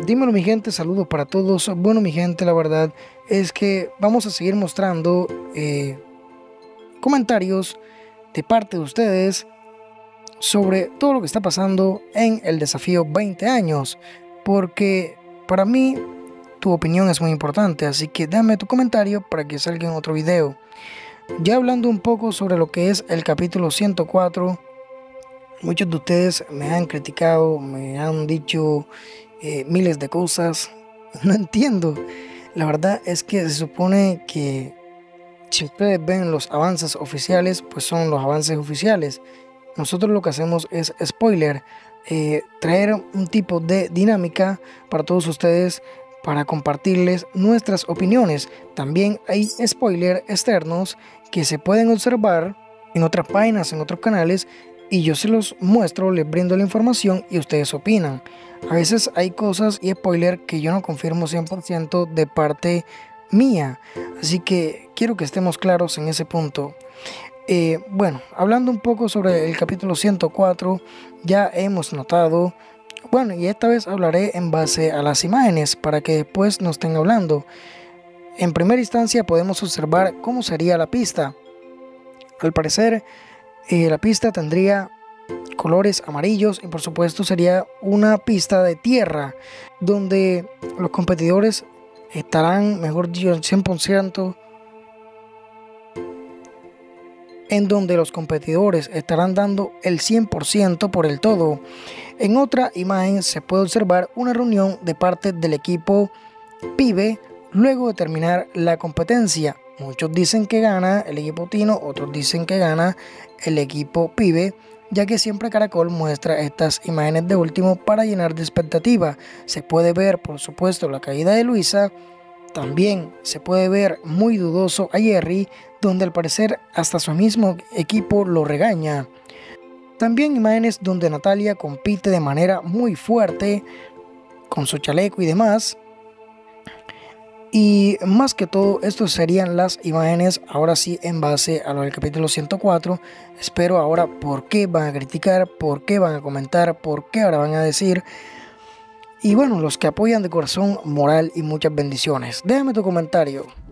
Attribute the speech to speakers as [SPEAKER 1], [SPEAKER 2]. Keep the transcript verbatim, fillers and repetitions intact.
[SPEAKER 1] Dímelo mi gente, saludos para todos. Bueno mi gente, la verdad es que vamos a seguir mostrando eh, comentarios de parte de ustedes sobre todo lo que está pasando en el desafío veinte años, porque para mí tu opinión es muy importante, así que dame tu comentario para que salga en otro video. Ya hablando un poco sobre lo que es el capítulo ciento cuatro, muchos de ustedes me han criticado, me han dicho eh, miles de cosas. No entiendo. La verdad es que se supone que si ustedes ven los avances oficiales, pues son los avances oficiales. Nosotros lo que hacemos es spoiler, eh, traer un tipo de dinámica para todos ustedes, para compartirles nuestras opiniones. También hay spoilers externos que se pueden observar en otras páginas, en otros canales, y yo se los muestro, les brindo la información y ustedes opinan. A veces hay cosas y spoiler que yo no confirmo cien por ciento de parte mía, así que quiero que estemos claros en ese punto. Eh, bueno, hablando un poco sobre el capítulo ciento cuatro, ya hemos notado, bueno, y esta vez hablaré en base a las imágenes para que después nos estén hablando. En primera instancia podemos observar cómo sería la pista. Al parecer eh, la pista tendría colores amarillos y por supuesto sería una pista de tierra donde los competidores estarán, mejor dicho, cien por ciento, en donde los competidores estarán dando el cien por ciento por el todo. En otra imagen se puede observar una reunión de parte del equipo Pibe luego de terminar la competencia. Muchos dicen que gana el equipo Tino, otros dicen que gana el equipo Pibe, ya que siempre Caracol muestra estas imágenes de último para llenar de expectativa. Se puede ver, por supuesto, la caída de Luisa. También se puede ver muy dudoso a Jerry, donde al parecer hasta su mismo equipo lo regaña. También imágenes donde Natalia compite de manera muy fuerte con su chaleco y demás. Y más que todo, estas serían las imágenes ahora sí en base a lo del capítulo ciento cuatro. Espero ahora por qué van a criticar, por qué van a comentar, por qué ahora van a decir. Y bueno, los que apoyan de corazón, moral y muchas bendiciones. Déjame tu comentario.